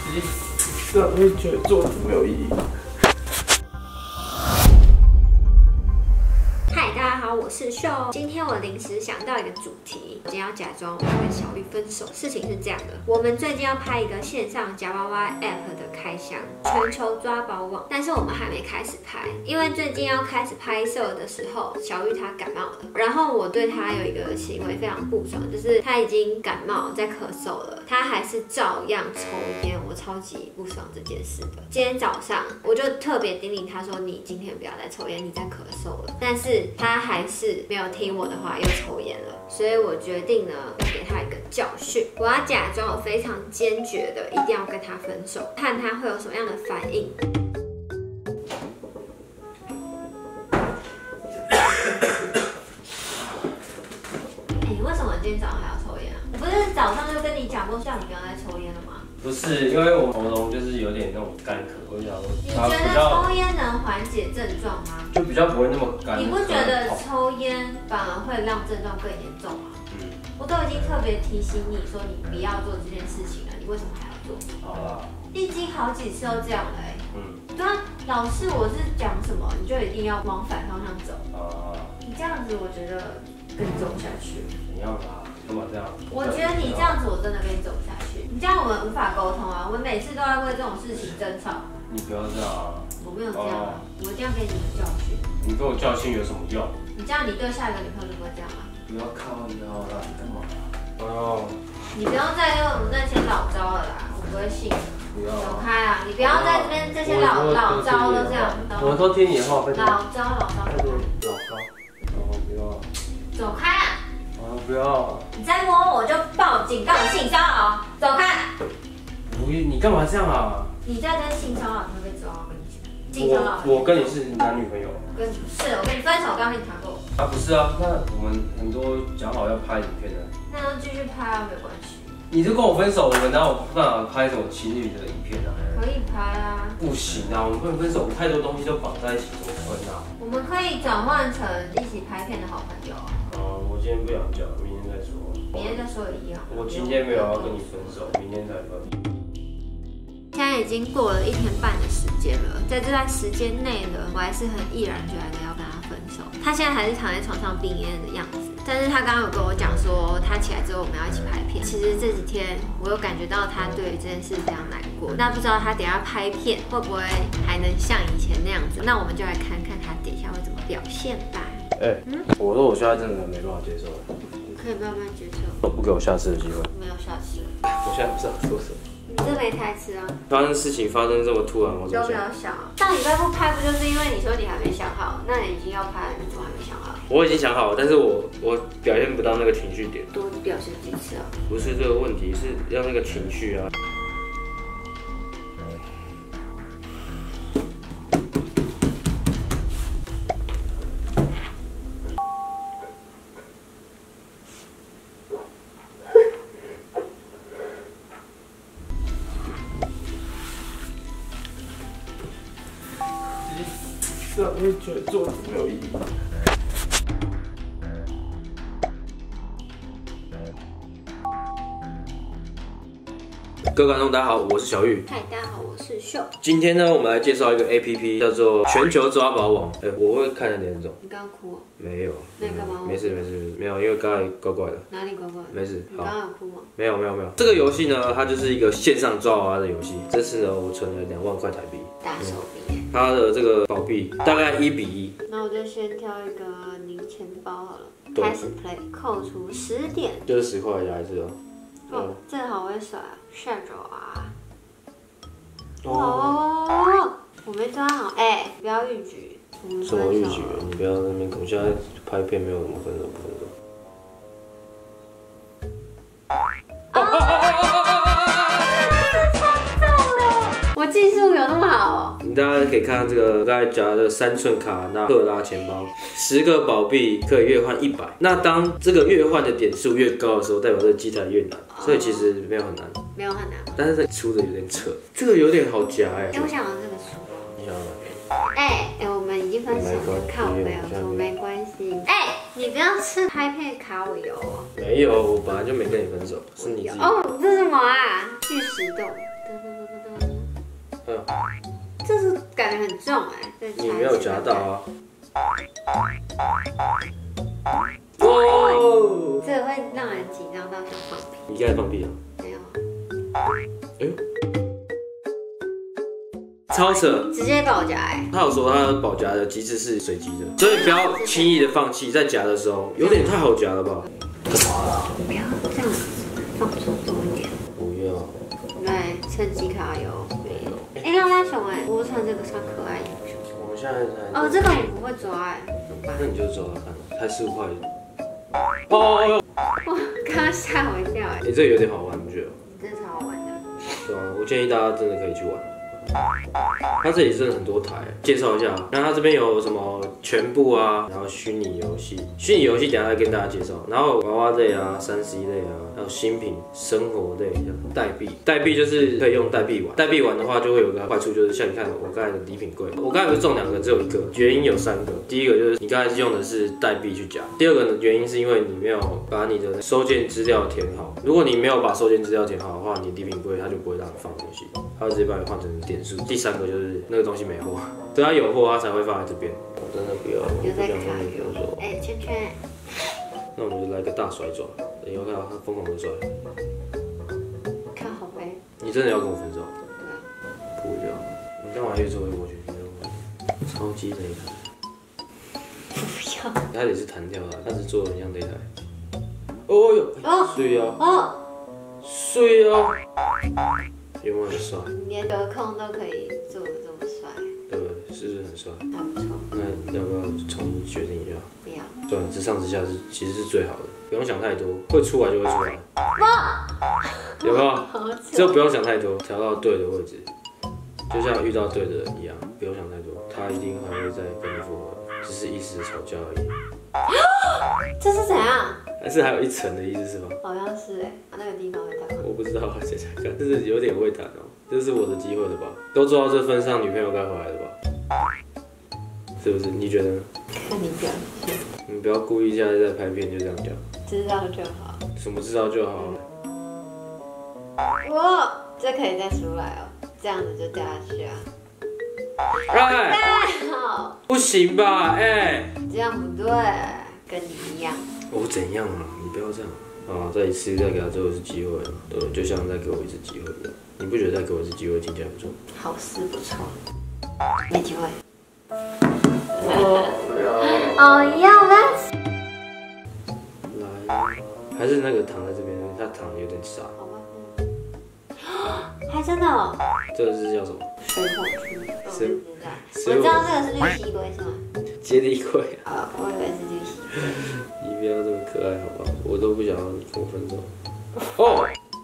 这样会觉得做的没有意义。 嗨，大家好，我是秀。今天我临时想到一个主题，今天要假装我跟小玉分手。事情是这样的，我们最近要拍一个线上夹娃娃 App 的开箱，全球抓宝网，但是我们还没开始拍，因为最近要开始拍摄的时候，小玉她感冒了，然后我对她有一个行为非常不爽，就是她已经感冒在咳嗽了，她还是照样抽烟，我超级不爽这件事的。今天早上我就特别叮咛她说，你今天不要再抽烟，你在咳嗽了，但是她还是没有听我的话，又抽烟了，所以我决定呢，要给她一个教训。我要假装我非常坚决的，一定要跟她分手，看她会有什么样的反应。你为什么今天早上还要抽烟啊？我不是早上就跟你讲过，叫你不要再抽烟了吗？ 不是，因为我喉咙就是有点那种干咳，我想说， 你觉得抽烟能缓解症状吗？ 就比较不会那么干。 你不觉得抽烟反而会让症状更严重吗？我都已经特别提醒你说你不要做这件事情了，你为什么还要做？ 好啦， 已经好几次都这样了对啊，老是我是讲什么，你就一定要往反方向走。你这样子，我觉得跟你走不下去。 怎样啦？干嘛这样？ 我觉得你这样子，我真的跟你走不下去。你这样我们无法沟通啊！我们每次都要为这种事情争吵。 你不要这样啊！ 我没有这样啊，我一定要给你一个教训。 你给我教训有什么用？ 你这样，你对下一个女朋友就不会这样了。 不要靠腰啦！你干嘛？ 你不要再用那些老招了啦，我不会信。 不要。 走开啊！你不要在这边这些老招都这样。 我都听你的话， 老招。 老高。不要。 走开啊！ 不要。 你再摸我就报警告你性骚扰，走开！ 你干嘛这样啊？ 你再跟性骚扰，你会被抓。我跟你讲，性骚扰。 我跟你是男女朋友。 我跟你分手，刚跟你谈过。 不是啊，那我们很多讲好要拍影片的。 那就继续拍啊，没关系。 你就跟我分手，我们哪有办法拍这种情侣的影片啊？ 可以拍啊。不行啊，我们不能分手，我们太多东西都绑在一起，怎么分啊？ 我们可以转换成一起拍片的好朋友啊。 我今天不想讲，明天再说。 明天再说也一样。 我今天没有要跟你分手，明天才分。 现在已经过了1天半的时间了，在这段时间内呢，我还是很毅然决然的要跟他分手。他现在还是躺在床上病恹恹的样子，但是他刚刚有跟我讲说，他起来之后我们要一起拍片。其实这几天我有感觉到他对于这件事非常难过。那不知道他等一下拍片会不会还能像以前那样子？那我们就来看看他等一下会怎么表现吧。 我说我现在真的没办法接受， 可以慢慢接受。 不给我下次的机会。 没有下次。 我现在不知道说什么。 你这没台词啊！ 事情发生这么突然，我都没有想。上礼拜不拍，不就是因为你说你还没想好？那你已经要拍了，你怎么还没想好？ 我已经想好了，但是我表现不到那个情绪点。 多表现几次啊？ 不是这个问题，是要那个情绪啊。这样会觉得做的没有意义。各位观众，大家好，我是小玉。 嗨，大家好，我是秀。 今天呢，我们来介绍一个 APP， 叫做全球抓宝网。我会看得脸肿。 你刚刚哭哦？ 没有。 那你干嘛？ 没事，没有，因为刚才怪怪的。 哪里怪怪的？ 没事。 你刚刚有哭吗？ 没有。这个游戏呢，它就是一个线上抓娃娃的游戏。这次呢，我存了2万块台币。 大手笔。 它的这个宝币大概1比1。 那我就先挑一个零钱包好了。开始 play， 扣除10点。 就是10块加一次哦。 这个好会甩啊！下手啊！哦，我没抓好，不要逾矩。 什么逾矩？你不要在那边，我现在拍片没有什么分手不分手。 我技术有那么好哦？ 大家可以看到这个，刚才夹的3寸卡纳克拉钱包，10个宝币可以兑换100。那当这个兑换的点数越高的时候，代表这个机台越难，所以其实没有很难。 没有很难， 但是这出的有点扯，这个有点好夹我想要这个书。 你想要哪个？我们已经分享了，靠背哦，没关系。你不要吃拍片卡我油哦。没有，我本来就没跟你分手，是你自己。 这是什么啊？巨石洞。 重哎， 你没有夹到啊。哦， 这个会让人紧张到想放屁。 你刚才放屁了？ 没有。 哎呦，超扯！ 直接保夹哎。 他有说他的保夹的机制是随机的，所以不要轻易的放弃，在夹的时候有点太好夹了吧？ 不要这样放松多一点。 不要。 对，趁机卡油。没有。哎，拉拉熊哎，我穿这个穿可爱英雄。 我们现在才。 哦，这个我不会抓哎，怎么办？ 那你就走来看，才15块。哦， 哇，刚刚吓我一跳哎。 这个有点好玩，不觉得？ 真的超好玩的。 对啊，我建议大家真的可以去玩。它这里真的很多台，介绍一下。那它这边有什么全部啊，然后虚拟游戏，虚拟游戏等一下再跟大家介绍。然后娃娃类啊、3C 类啊，还有新品、生活类，像代币。代币就是可以用代币玩。代币玩的话，就会有个坏处，就是像你看我刚才的礼品柜，我刚才不是中2个，只有1个，原因有3个。第一个就是你刚才用的是代币去夹，第二个呢原因是因为你没有把你的收件资料填好。如果你没有把收件资料填好的话，你礼品柜它就不会让你放东西，它会直接把你换成点数。第3个就是那个东西没货，等它有货它才会放在这边。我真的不要， 有在卡油。 哎，圈圈。 那我们就来个大甩爪，你要看到他疯狂的甩。 看好呗。 你真的要跟我分手？ 对啊。 不要，你干嘛越走越过去？超级擂台。 不要。 它也是弹跳的，它是做的很像擂台。哦哟，水啊！ 哦， 水啊！有没有很帅？ 连隔空都可以做的这么帅， 对不对？是不是很帅？ 还不错。 那要不要重新决定一下？ 不要。 对，直上直下其实是最好的，不用想太多，会出来就会出来。 哇！ 有没有？这不用想太多，调到对的位置，就像遇到对的人一样，不用想太多，他一定还会再跟你复合，只是一时的吵架而已。 这是怎样？ 还是还有一层的意思是吗？ 好像是哎，那个地方会弹。 我不知道，想想看，这是有点会弹哦，这是我的机会了吧？都做到这份上，女朋友该回来了吧？是不是？你觉得呢？ 看你表现。 你不要故意现在在拍片就这样讲， 知道就好。 什么知道就好。 哇，这可以再出来哦，这样子就掉下去啊。 哎， 好， 不行吧？哎， 这样不对，跟你一样。 我怎样啊？你不要这样啊！再一次再给他最后一次机会了，对，就像再给我一次机会一样。你不觉得再给我一次机会听起来不错？ 好事不错，没机会。 哦， 要吗？ 来，还是那个躺在这边，他躺得有点傻。 好吧。还真的哦。 这个是叫什么？ 水火猪。 水我知道这个是绿蜥龟是吗？ 接力龟。 啊，我以为是绿蜥龟。 你不要这么可爱好不好？我都不想要你跟我分手。哦。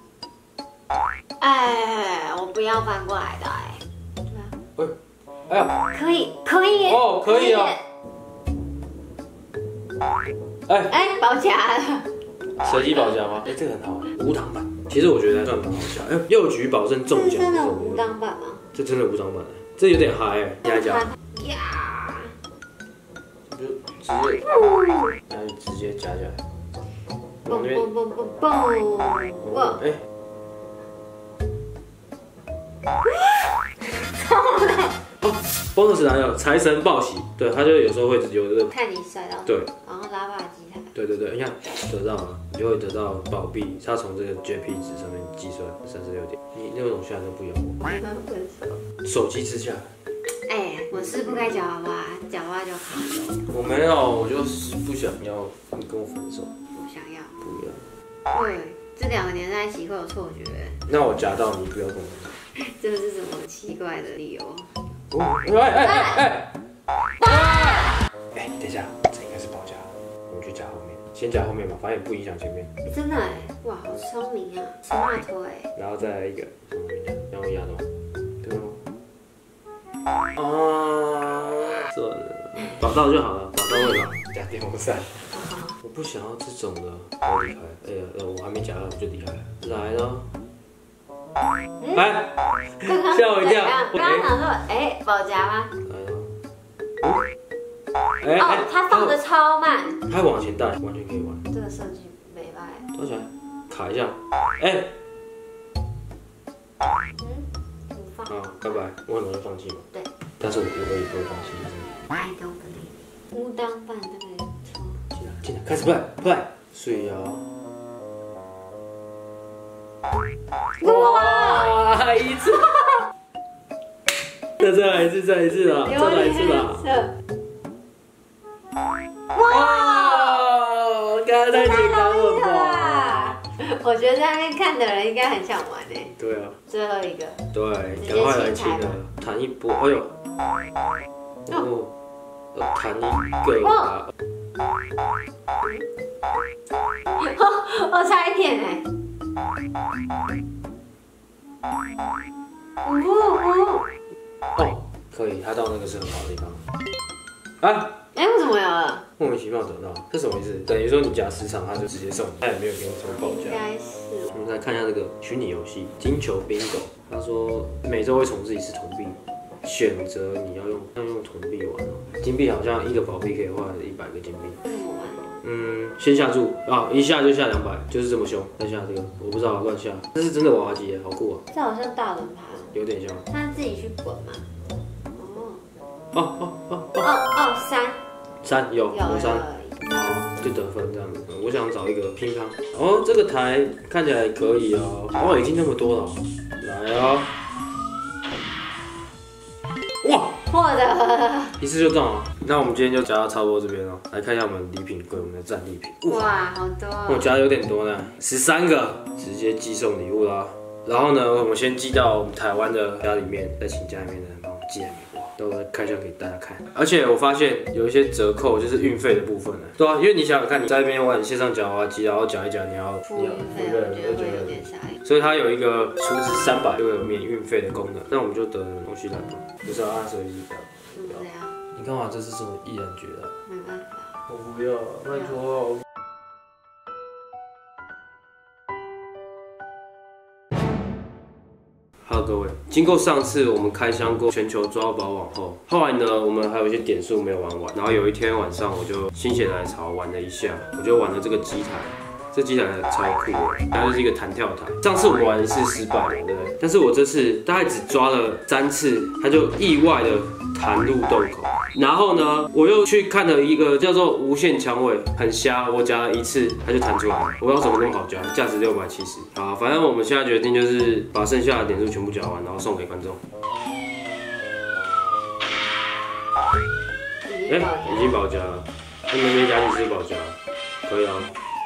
哎，我不要翻过来的哎。对啊。 哎呀。 可以，可以。 哦，可以啊。 哎，保夹了。 随机保夹吗？哎，这个很好，无糖版。其实我觉得还算蛮好笑。哎，邮局保证中奖。 这真的无糖版吗？ 这真的无糖版哎，这有点嗨哎，你来讲。 呀。 就直接夹起来。 蹦蹦蹦蹦蹦！哇！哎。 bonus 来了，财神报喜，对，他就有时候会有这个， 看你甩到对， 然后拉霸机台， 对，你看得到了，你就会得到宝币，它从这个 JP 值上面计算36点，你那种下都不咬我，手机支架， 哎，我是不该讲娃娃，讲娃娃就好了。 我没有，我就是不想要你跟我分手， 我想要， 不要， 对，这2个连在一起会有错觉， 那我夹到你，不要跟我分手， 这是什么奇怪的理由？ 哎，等一下，这应该是保夹，我们去夹后面，先夹后面吧，反正也不影响前面。 真的哎，哇，好聪明啊，smart 哎。 然后再来一个，从后面夹，让我压到，对吗？啊，算了，保到就好了，保到位了，加电风扇。我不想要这种的，我离开。哎呀，我还没夹到我就离开了，来了。哎，吓我一跳！ 刚刚想说，哎，保夹吗？哦，它放的超慢。 它往前带，完全可以玩。 这个设计没败。 抓起来，卡一下。哎。 不放。 好，拜拜。我很容易放弃嘛。 对。 但是我也不会放弃。 I don't believe。乌当饭这个错。 进来，开始play，水啊！哇，一次！再来一次啦！再来一次啦！哇！刚刚太简单了吧？ 我觉得在那边看的人应该很想玩诶。 对啊。 最后一个。 对，赶快来亲了，弹一波！哎呦！哦，弹一个啊！ 我差一点哎。 哦，可以，他到那个是很好的地方。啊！ 哎，为什么有了？ 莫名其妙得到，这什么意思？等于说你夹10场，他就直接送你，他也没有给你什么报价。 应该是。 我们来看一下这个虚拟游戏金球 bingo， 他说每周会重置一次铜币，选择你要用铜币玩哦。金币好像一个宝币可以换100个金币。 怎么玩？ 先下注啊，一下就下200，就是这么凶。再下这个，我不知道乱下，这是真的娃娃机耶，好酷啊！ 这好像大轮盘， 有点像。 他自己去滚嘛。 3有3，就得分这样子。我想找一个乒乓。哦，这个台看起来可以哦。哦，已经那么多了，来哦。哇！ 获得一次就中了。那我们今天就夹到差不多这边了，来看一下我们礼品柜，我们的战利品。 哇，好多哦！ 我夹的有点多呢，13个，直接寄送礼物啦。然后呢，我们先寄到我们台湾的家里面，再请家里面的人帮我寄来美国，都来开箱给大家看。而且我发现有一些折扣，就是运费的部分呢。对啊，因为你想想看，你在那边玩线上夹娃娃机，然后夹一夹，你要付运费，我觉得会有点傻眼。 所以它有一个储值300就有免运费的功能，那我们就得了东西来吧，就是要按手机表。 这样。 你干嘛？这是什么毅然决然？ 没办法。 我不要，拜托。Hello， 各位，经过上次我们开箱过全球抓宝网后来呢，我们还有一些点数没有玩完，然后有一天晚上我就心血来潮玩了一下，我就玩了这个机台。这机台超酷的，它就是一个弹跳台。上次我们玩一次失败了，对不对？但是我这次大概只抓了3次，它就意外的弹入洞口。然后呢，我又去看了一个叫做无限枪尾，很瞎，我夹了1次，它就弹出来了。我不知道怎么那么好夹，价值670。好，反正我们现在决定就是把剩下的点数全部夹完，然后送给观众。已经保夹了，他们没夹几次保夹，可以啊。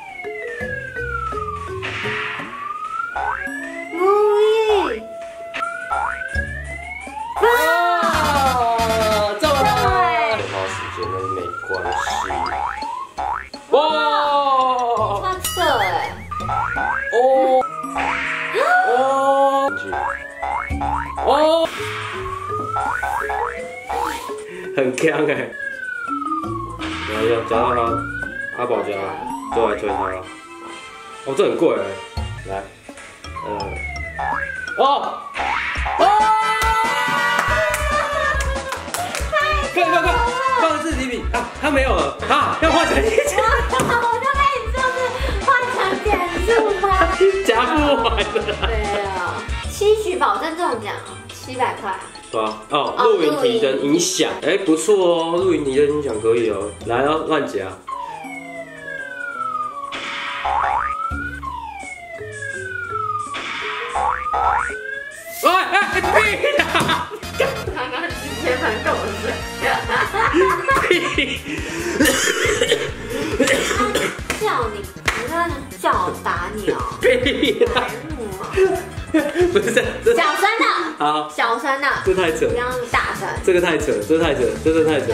很强哎！然后夹到他，阿宝夹，就来推他了。哦，这很贵哎！来，快！放置礼品啊！他没有了啊！要换成1夹。 我就跟你说是换成点数吗？ 夹不完的。 对啊，期许保证中奖700块。 对吧？哦，录影提灯音响，哎，不错哦，录影提灯音响可以哦。来哦，乱夹。屁呀！ 刚刚直接翻狗子。叫你，我刚刚叫我打你哦。 屁呀！不是， 小声的， 好， 小声的， 这太扯， 不要那么大声， 这个太扯，这太扯，真的太扯。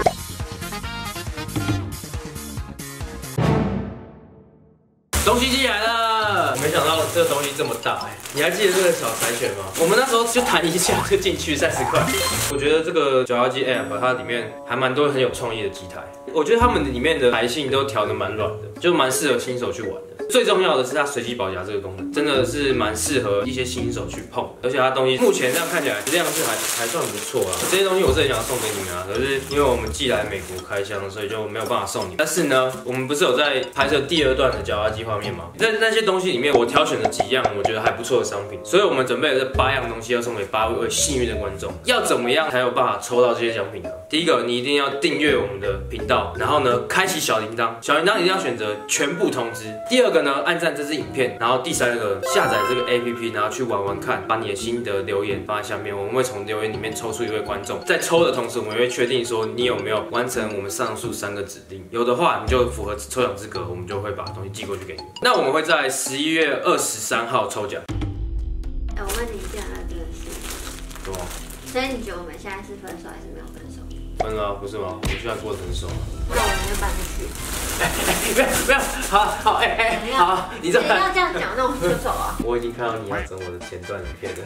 东西寄来了，没想到这个东西这么大哎！你还记得这个小柴犬吗？我们那时候就弹一下就进去30块。我觉得这个绞压机 App 它里面还蛮多很有创意的机台，我觉得他们里面的台性都调得蛮软的，就蛮适合新手去玩的。 最重要的是它随机保夹这个功能，真的是蛮适合一些新手去碰，而且它东西目前这样看起来量是还算不错啦。这些东西我是很想送给你们啊，可是因为我们寄来美国开箱，所以就没有办法送你。但是呢，我们不是有在拍摄第2段的夹娃机画面吗？在那些东西里面，我挑选了几样我觉得还不错的商品，所以我们准备了这8样东西要送给8位幸运的观众。要怎么样才有办法抽到这些奖品呢？第一个，你一定要订阅我们的频道，然后呢，开启小铃铛，小铃铛一定要选择全部通知。第2个呢，按赞这支影片，然后第3个，下载这个 APP， 然后去玩玩看，把你的心得留言放在下面，我们会从留言里面抽出1位观众。在抽的同时，我们会确定说你有没有完成我们上述3个指令，有的话你就符合抽奖资格，我们就会把东西寄过去给你。那我们会在11月23号抽奖。 我问你一件真的是， 什么？ 所以你觉得我们现在是分手还是没有分手？ 分了啊，不是吗？我现在过得很熟。 那我们就搬出去。 不要，好，好，你这不要这样讲，那我们就走啊。 我已经看到你要整我的前段影片了。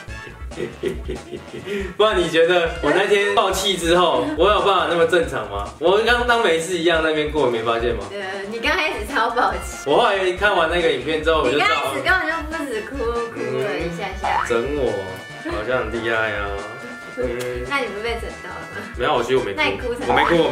不然你觉得我那天爆气之后，我有办法那么正常吗？我刚当没事一样那边过，没发现吗？ 你刚开始超爆气。 我后来看完那个影片之后，我就知道。 你刚开始根本就不止哭了一下下。 整我，好像很厉害啊。 那你不被整到了吗？ 没有，其实我没哭。 那你哭什么？ 我没哭。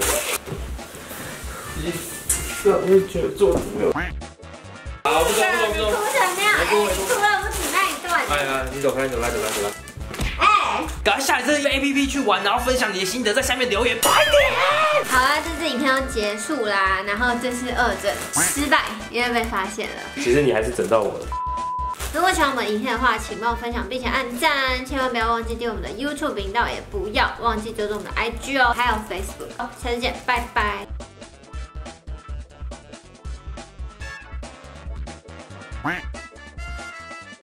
我也觉得做的没有。好，不中。 你哭成那样，你哭了不止那一段。 哎，你走开。 哎， 赶快下载这个 APP 去玩，然后分享你的心得，在下面留言，快点！ 好了，这支影片要结束啦，然后这次2整失败，因为被发现了。 其实你还是整到我了。 如果喜欢我们影片的话，请帮我分享并且按赞，千万不要忘记订阅我们的 YouTube 频道，也不要忘记追踪我们的IG哦，还有 Facebook。下次见，拜拜。